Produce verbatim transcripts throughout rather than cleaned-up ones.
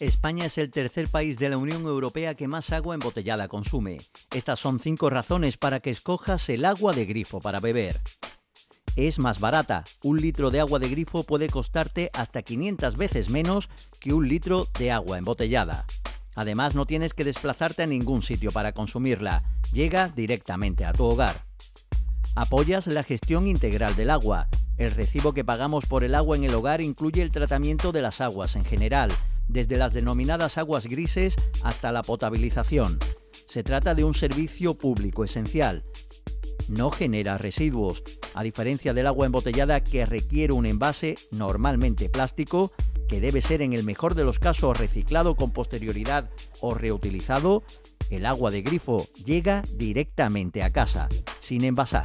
España es el tercer país de la Unión Europea que más agua embotellada consume. Estas son cinco razones para que escojas el agua de grifo para beber. Es más barata. Un litro de agua de grifo puede costarte hasta quinientas veces menos que un litro de agua embotellada. Además, no tienes que desplazarte a ningún sitio para consumirla. Llega directamente a tu hogar. Apoyas la gestión integral del agua. El recibo que pagamos por el agua en el hogar incluye el tratamiento de las aguas en general, desde las denominadas aguas grises hasta la potabilización. Se trata de un servicio público esencial. No genera residuos, a diferencia del agua embotellada que requiere un envase, normalmente plástico, que debe ser en el mejor de los casos reciclado con posterioridad o reutilizado. El agua de grifo llega directamente a casa, sin envasar.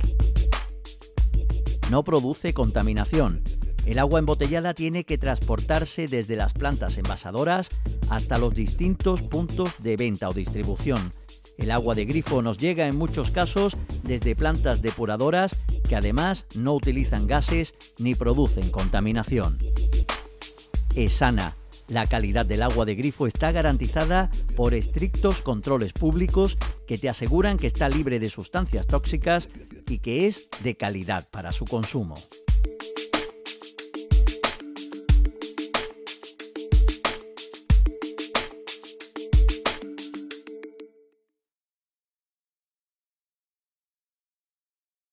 No produce contaminación. El agua embotellada tiene que transportarse desde las plantas envasadoras hasta los distintos puntos de venta o distribución. El agua de grifo nos llega en muchos casos desde plantas depuradoras que además no utilizan gases ni producen contaminación. Es sana. La calidad del agua de grifo está garantizada por estrictos controles públicos que te aseguran que está libre de sustancias tóxicas y que es de calidad para su consumo.